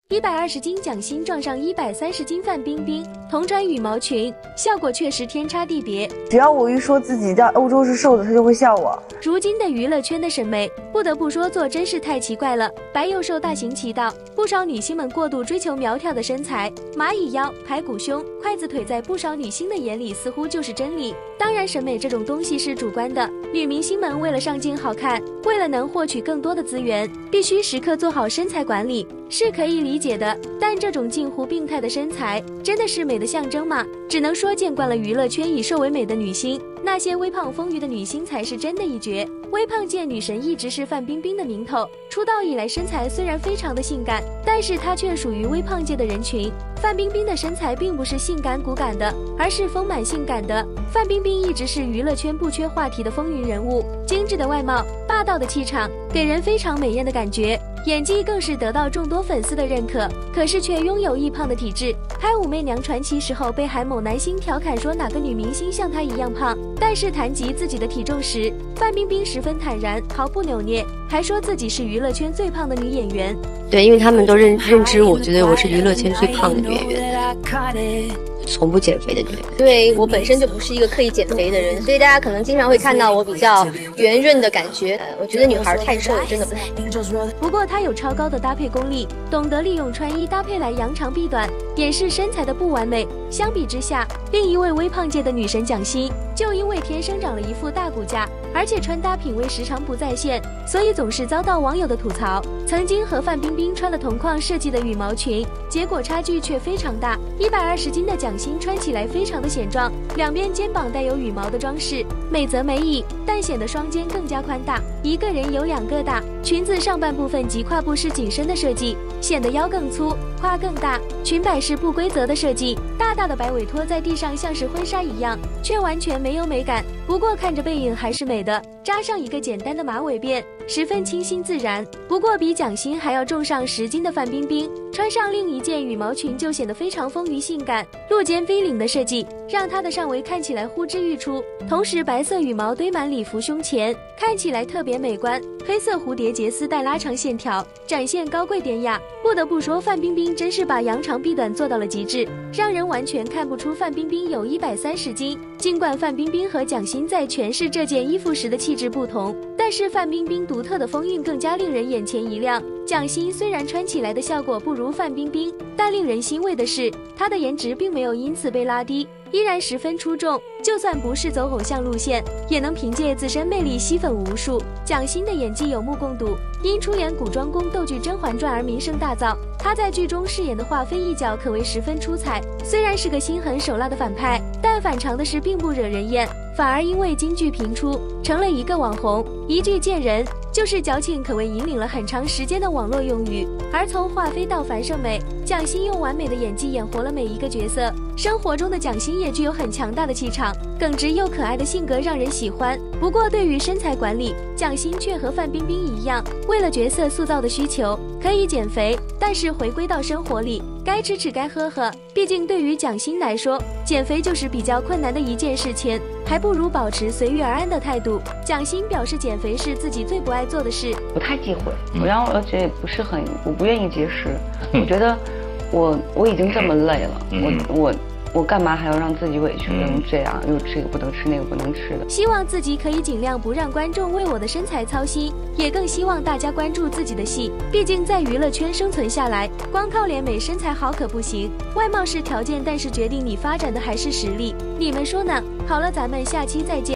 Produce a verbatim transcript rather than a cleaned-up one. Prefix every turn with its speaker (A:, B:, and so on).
A: 一百二十斤蒋欣撞上一百三十斤范冰冰，同穿羽毛裙，效果确实天差地别。
B: 只要我一说自己在欧洲是瘦的，他就会笑我。
A: 如今的娱乐圈的审美，不得不说做真是太奇怪了。白又瘦大行其道，不少女星们过度追求苗条的身材，蚂蚁腰、排骨胸、筷子腿，在不少女星的眼里似乎就是真理。当然，审美这种东西是主观的，女明星们为了上镜好看，为了能获取更多的资源，必须时刻做好身材管理，是可以理解的。但这种近乎病态的身材，真的是美的象征吗？只能说见惯了娱乐圈以瘦为美的女星，那些微胖丰腴的女星才是真的一绝。微胖界女神一直是范冰冰的名头，出道以来身材虽然非常的性感，但是她却属于微胖界的人群。范冰冰的身材并不是性感骨感的，而是丰满性感的。范冰冰一直是娱乐圈不缺话题的风云人物，精致的外貌，霸道的气场，给人非常美艳的感觉，演技更是得到众多粉丝的认可，可是却拥有易胖的体质。拍《武媚娘传奇》时候被韩某男星调侃说哪个女明星像她一样胖，但是谈及自己的体重时，范冰冰十分坦然，毫不扭捏，还说自己是娱乐圈最胖的女演员。
C: 对，因为他们都认认知我，觉得我是娱乐圈最胖的女演员，从不减肥的女人。
D: 对，我本身就不是一个刻意减肥的人，所以大家可能经常会看到我比较圆润的感觉。呃、我觉得女孩太瘦了真的不行。
A: 不过她有超高的搭配功力，懂得利用穿衣搭配来扬长避短，掩饰身材的不完美。相比之下，另一位微胖界的女神蒋欣，就因为天生长了一副大骨架，而且穿搭品味时常不在线，所以总是遭到网友的吐槽。曾经和范冰冰穿了同框设计的羽毛裙，结果差距却非常大。一百二十斤的蒋欣穿起来非常的显壮，两边肩膀带有羽毛的装饰，美则美矣，但显得双肩更加宽大，一个人有两个大。裙子上半部分及胯部是紧身的设计，显得腰更粗，胯更大。裙摆是不规则的设计，大大的摆尾拖在地上像是婚纱一样，却完全没有美感。不过看着背影还是美的，扎上一个简单的马尾辫，十分清新自然。不过比蒋欣还要重上十斤的范冰冰，穿上另一件羽毛裙就显得非常丰腴性感，露肩 V 领的设计让她的上围看起来呼之欲出，同时白色羽毛堆满礼服胸前，看起来特别美观。黑色蝴蝶结丝带拉长线条，展现高贵典雅。不得不说，范冰冰真是把扬长避短做到了极致，让人完全看不出范冰冰有一百三十斤。尽管范冰冰和蒋欣在诠释这件衣服时的气质不同，但是范冰冰独特的风韵更加令人眼前一亮。蒋欣虽然穿起来的效果不如范冰冰，但令人欣慰的是，她的颜值并没有因此被拉低，依然十分出众。就算不是走偶像路线，也能凭借自身魅力吸粉无数。蒋欣的演技有目共睹，因出演古装宫斗剧《甄嬛传》而名声大噪。她在剧中饰演的华妃一角可谓十分出彩，虽然是个心狠手辣的反派，但反常的是并不惹人厌，反而因为京剧频出，成了一个网红。一句见人就是矫情，可谓引领了很长时间的网络用语。而从华妃到樊胜美，蒋欣用完美的演技演活了每一个角色。生活中的蒋欣也具有很强大的气场，耿直又可爱的性格让人喜欢。不过对于身材管理，蒋欣却和范冰冰一样，为了角色塑造的需求可以减肥，但是回归到生活里，该吃吃该喝喝。毕竟对于蒋欣来说，减肥就是比较困难的一件事情，还不如保持随遇而安的态度。蒋欣表示减肥是自己最不爱做的事，
E: 不太忌讳，然后而且也不是很，我不愿意节食。我觉得我我已经这么累了，我我我干嘛还要让自己委屈成这样，又这个不能吃那个不能吃的。
A: 希望自己可以尽量不让观众为我的身材操心，也更希望大家关注自己的戏。毕竟在娱乐圈生存下来，光靠脸美身材好可不行，外貌是条件，但是决定你发展的还是实力。你们说呢？好了，咱们下期再见。